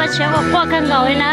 chế có qua căn gọi nè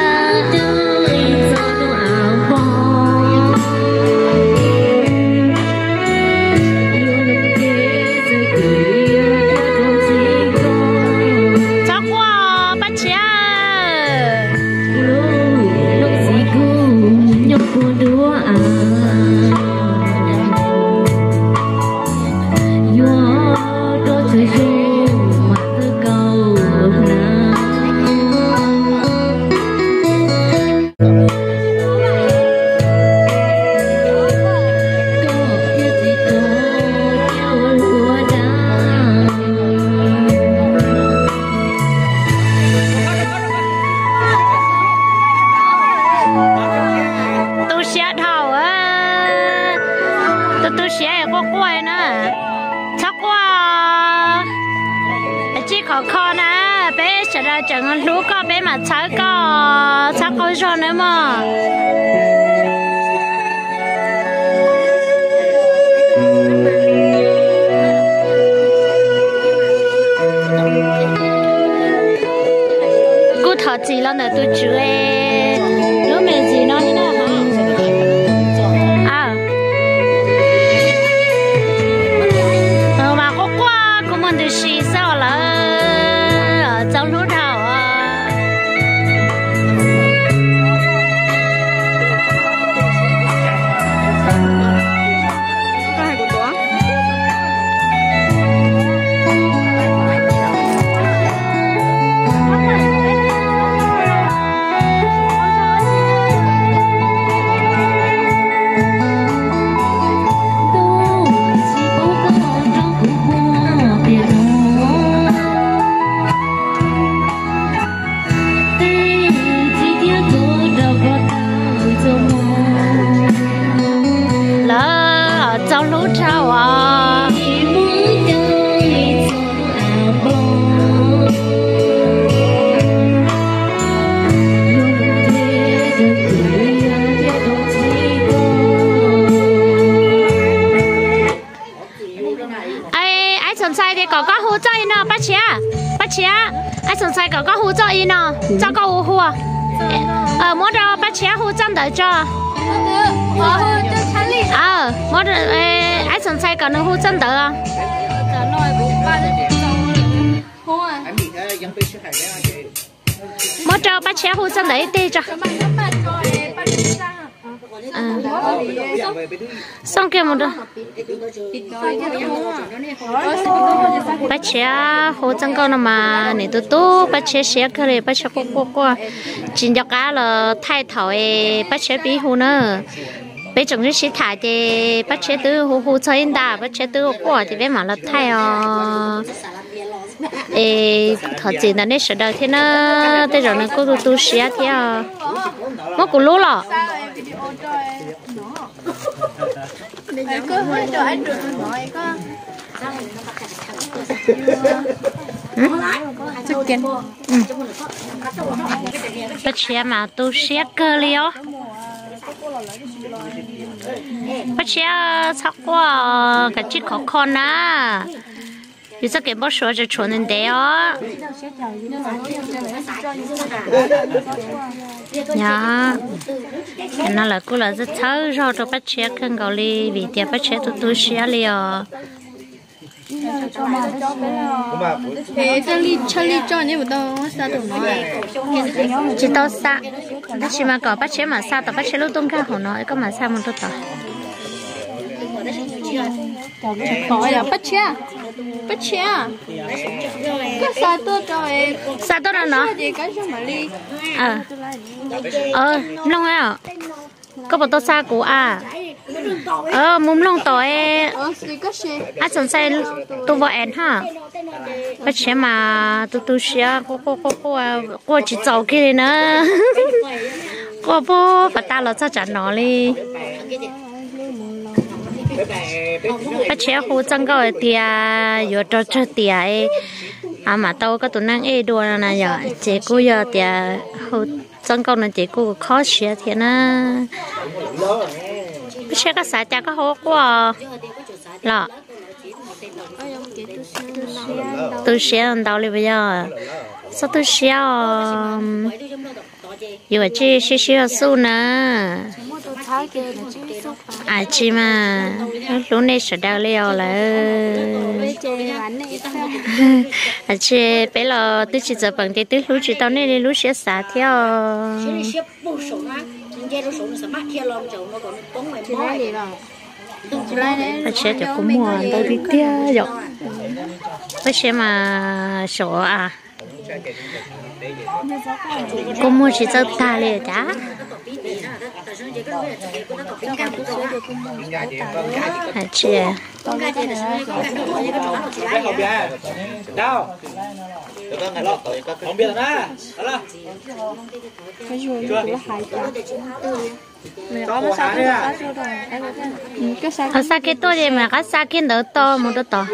chẳng lúa có bé mà trái có rồi nữa mà cô thọ gì lo nữa tôi chửi lúa mẹ gì nó thế nào hả mà có qua cô muốn được xí sao là trong lúa thảo có hú cho nó bắt chia ai sẵn sàng có hú cho nó cho có hú hú muốn cho bắt chia hú chân đợi cho muốn ai sẵn sàng có nó hú chân đợi muốn cho bắt chia hú chân đợi đi cho xong kia một đôi bắt chia hồ chân con mà này tôi bắt chia xé cái này bắt chia qua chỉ cho cá là thay thổi bắt chia bí hồ nữa bây giờ chúng sẽ thải thì bắt chia từ hồ cho anh ta bắt chia từ qua thì bây mà là thay thật gì là nên sợ đời thế nó bây giờ nó có tu xé thế mất của lúa rồi bắt chia mà tu xé cơ liao bắt chia sắc qua cái chiếc khó khăn á bây giờ cái bao sốจะชวนนั่นเดียวnhà nó là cô là rất thấu rồi cho bắt chia khăn gạo li vì tiệp bắt chia tu xía liò chỉ tao sa chỉ mà có bắt chia mà sa tao bắt chia lúc tung ra hồ nói có mà sa một chút tao có là bắt chia cái sa tôi là nó long à có một tô sa của muốn long tỏi sẵn say tôi vợ em ha bắt chia mà tôi xia cô chỉ giàu kia nữa cô bố bà ta là sao trả nó đi bắt chia hồ chân cái tia vừa cho tia mà tao có tụi năng đùa này giờ chị cô giờ tia hồ chân cái này chị cô khó xia thế na bắt chia cái xả cha cái hồ quá là tôi xia ăn đâu đi bây giờ sao tôi xéo dù chị xéo su nè à chị mà lúc này sẽ đào leo là à chị bây giờ tôi chỉ giờ bằng thì tôi lúc chỉ tao này lúc sẽ xả theo à chị cho cũng mua tôi đi tia rồi à chị mà sổ à cô mua chỉ cho ta liền đã à chị đâu không biết nữa ở xa cái tôi thì mà cái xa cái đỡ to một đỡ to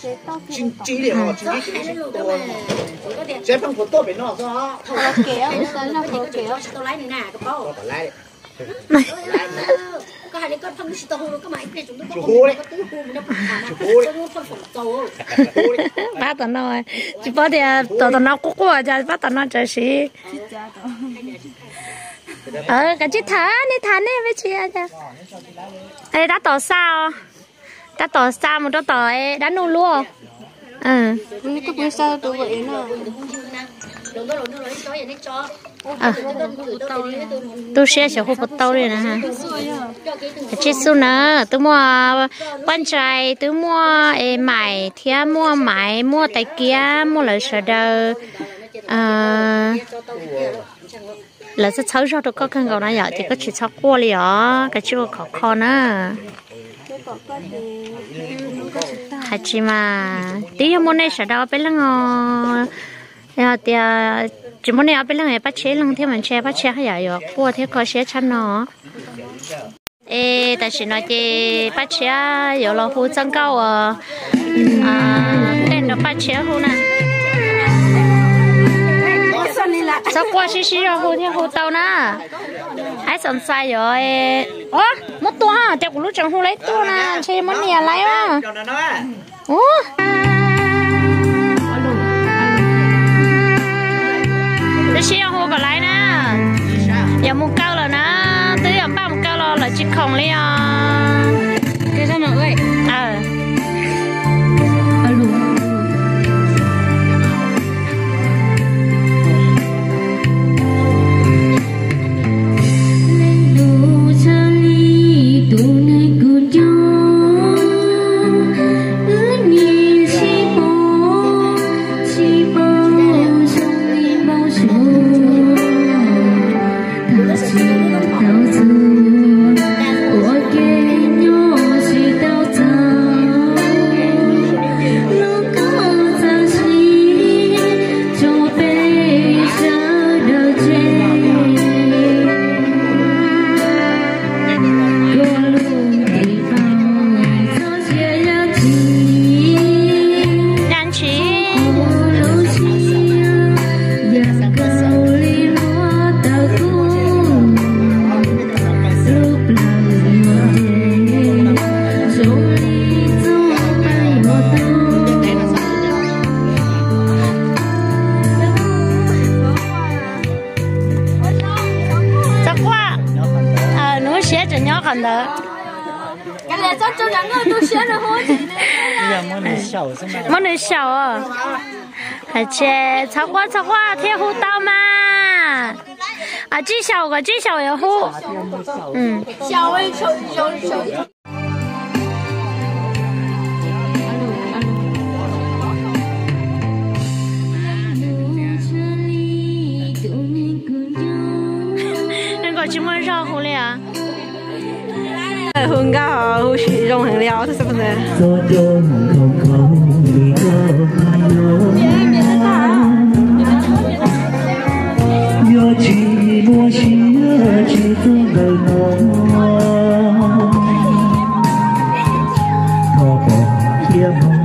chế phẩm của tôi phải nó sao có hai đứa con phân xịt tàu có máy này chúng tôi có bắt tao nói chỉ bắt thì tao nó cố quá cho bắt tao nó chơi gì cái chiếc thả này với chị à ê đã tỏ sao một đứa tỏ đã nô luôn cái bữa sau tôi vậy nó tôi sẽ hộp bột tàu đây nè ha chết xuống nữa tôi mua quan trai tôi mua mải thia mua mải mua tay kia mua lại sợ đâu là sẽ cháu cho tôi có cần cầu này vậy thì có chỉ cháu qua liền cái chưa khó khó nữa hả chị mà tí hôm nay sợ đâu bên lăng thì chỉ muốn này bên lăng này bắt chế lăng thêm mình che bắt chế hay vậy qua thế có chế chăn nó tại chỉ nói thì bắt chế有了湖增高lên nó bắt chế湖nè sao qua xí rồi hồ theo hồ tàu nè ai sẵn sai rồi mất tua ha theo của lúc chẳng hồ lấy tua nè chơi món nhà lấy á tôi xí hồ còn lấy nè giờ mua cao rồi nè tới giờ ba mua cao rồi là chỉ không lấy cái sao nữa vậy cái này cho rằng tôi xé nó hôi món này xào hả chị cháu qua theo hú tao mà chỉ xào ở hú xào ấy xào nên gọi chúng mình rau hú liền à hương ga hương xì rong hàng liao thế sao vậy? chỉ mua chỉ phương đời nó thọ bỏ kia